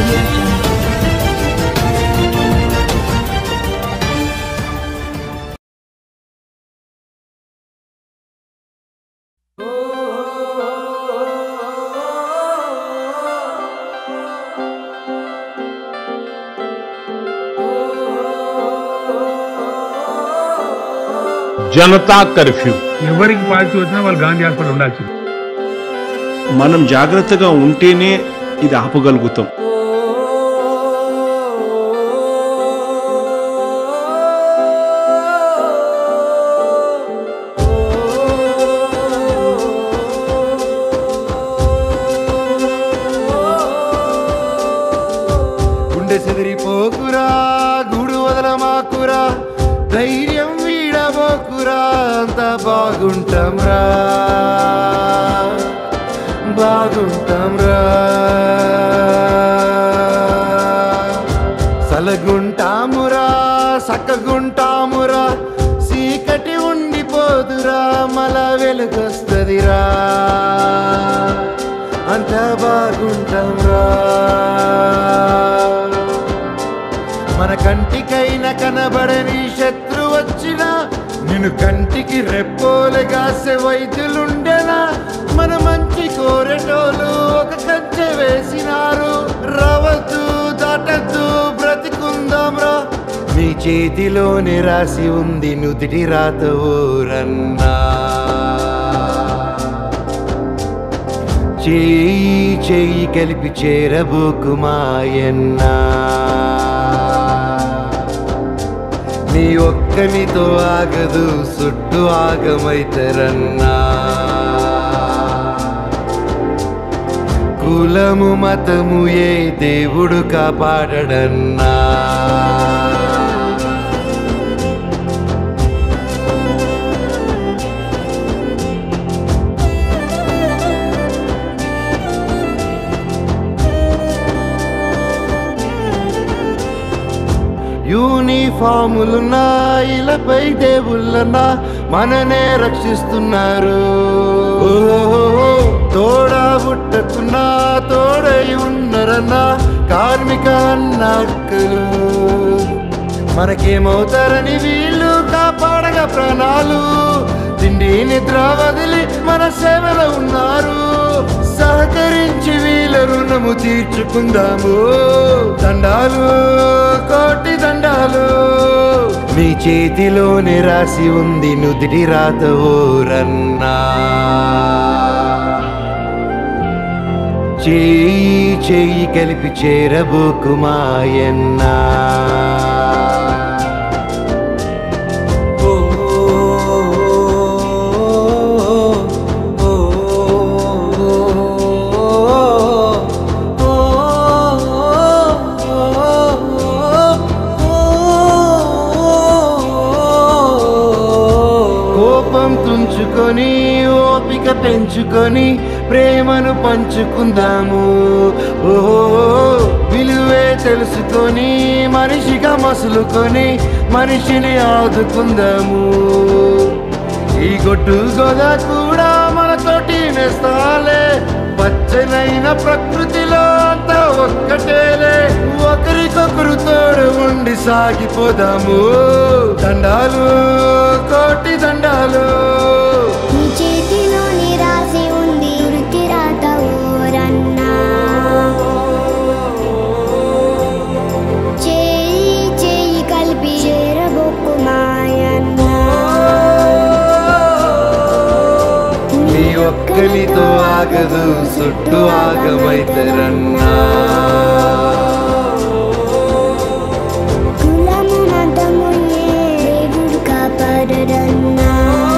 Janata curfew. ఎవరికి party వచ్చినా వాళ్ళు గాంధీ హాస్పిటల్ ఉండాల్సింది. మనం జాగ్రత్తగా ఉంటేనే ఇది ఆపగలుగుతాం. గుండె చెదిరిపోకురా, గూడు వదలమాకురా, ధైర్యం వీడబోకురా, అంత బాగుంటాంరా బాగుంటాంరా. సలగుంటామురా, సక్కగుంటామురా, చీకటి ఉండిపోదురా, మల వెలుగొస్తదిరా, అంత బాగుంటాంరా. మన కంటికైనా కనబడని శత్రు వచ్చినా, నిన్ను కంటికి రెప్పోలుగాసే వైద్యులుండెనా, మన మంచి కోరెటోలు ఒక కంచె వేసినారు. రవద్దు దాటద్దు బ్రతికుందాంరా, మీ చేతిలోనే రాసి ఉంది నుదిటి రాత ఊరన్నా. చేయి చేయి కలిపి చేరబోకు మాయన్నా, నీ ఒక్కనితో ఆగదు చుట్టూ ఆగమైతరన్నా. కులము మతము ఏ దేవుడు కాపాడడన్నా. యూనిఫాములున్నా ఇలపై దేవుళ్ళన్నా మననే రక్షిస్తున్నారు. తోడా బుట్టకున్నా తోడై ఉన్నరన్నా కార్మిక అన్నక్కలు. మనకేమవుతారని వీళ్ళు కాపాడగా ప్రాణాలు, తిండి నిద్ర వదిలి మన సేవలో ఉన్నారు. సహకరించి వీళ్ళ రుణము తీర్చుకుందాము. దండాలు కోటి దండాలు, మీ చేతిలోనే రాసి ఉంది నుదిటి రాత ఊరన్నా. చేయి చేయి కలిపి చేరబోకు మాయన్నా. తుంచుకొని ఓపిక పెంచుకొని ప్రేమను పంచుకుందాము. ఓహో విలువే తెలుసుకొని మనిషిగా మసులుకొని మనిషిని ఆదుకుందాము. ఈ గొడ్డు గోద కూడా మనతోటి నేస్తాలే, పచ్చనైన ప్రకృతిలో అంతా ఒక్కటేలే. ఒకరికొకరు తోడు ఉండి సాగిపోదాము. దండాలు కోటి దండాలు, నీ చేతిలోని రాసి ఉంది వృత్తి రాత ఊరన్నా. చేయి చేయి కలిపి చేరబొక్కు మాయన్నా. నీ ఒక్కరితో ఆగదు చుట్టూ ఆగమైతరన్నా. కులము మతము ఏ దేవుడు కాపాడడన్నా.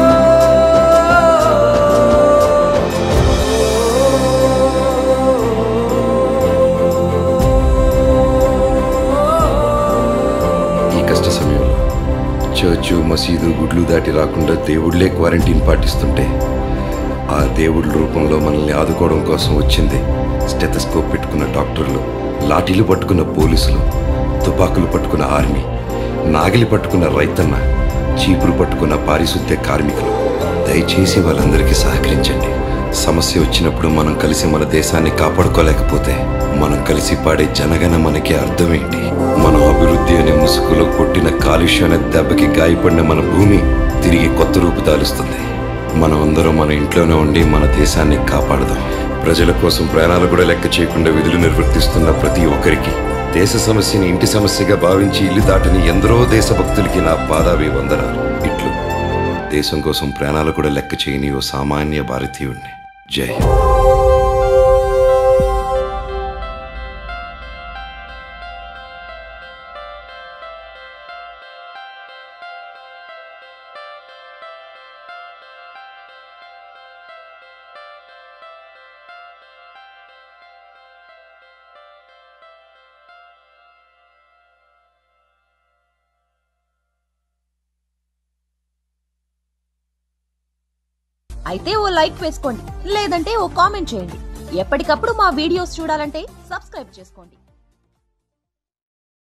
ఈ కష్ట సమయంలో చర్చు మసీదు గుడ్లు దాటి రాకుండా దేవుళ్లే క్వారంటైన్ పాటిస్తుంటే, ఆ దేవుడి రూపంలో మనల్ని ఆదుకోవడం కోసం వచ్చింది స్టెథోస్కోప్ పెట్టుకున్న డాక్టర్లు, లాఠీలు పట్టుకున్న పోలీసులు, తుపాకులు పట్టుకున్న ఆర్మీ, నాగిలి పట్టుకున్న రైతన్న, చీపురు పట్టుకున్న పారిశుద్ధ్య కార్మికులు. దయచేసి వాళ్ళందరికీ సహకరించండి. సమస్య వచ్చినప్పుడు మనం కలిసి మన దేశాన్ని కాపాడుకోలేకపోతే మనం కలిసి పాడే జనగణ మనకి అర్థమేంటి? మనం అభివృద్ధి అనే ముసుగులో కొట్టిన కాలుష్యం అనే దెబ్బకి గాయపడిన మన భూమి తిరిగి కొత్త రూపు దాలుస్తుంది. మనం అందరం మన ఇంట్లోనే ఉండి మన దేశాన్ని కాపాడదాం. ప్రజల కోసం ప్రాణాలు కూడా లెక్క చేయకుండా విధులు నిర్వర్తిస్తున్న ప్రతి ఒక్కరికి, దేశ సమస్యని ఇంటి సమస్యగా భావించి ఇల్లు దాటని ఎందరో దేశభక్తులకి నా పాదాభి వందనాలు. ఇట్లు దేశం కోసం ప్రాణాలు కూడా లెక్క చేయని ఓ సామాన్య భారతీయుడిని. జై హింద్. అయితే ఓ లైక్ వేసుకోండి, లేదంటే ఓ కామెంట్ చేయండి. ఎప్పటికప్పుడు మా వీడియోస్ చూడాలంటే సబ్స్క్రైబ్ చేసుకోండి.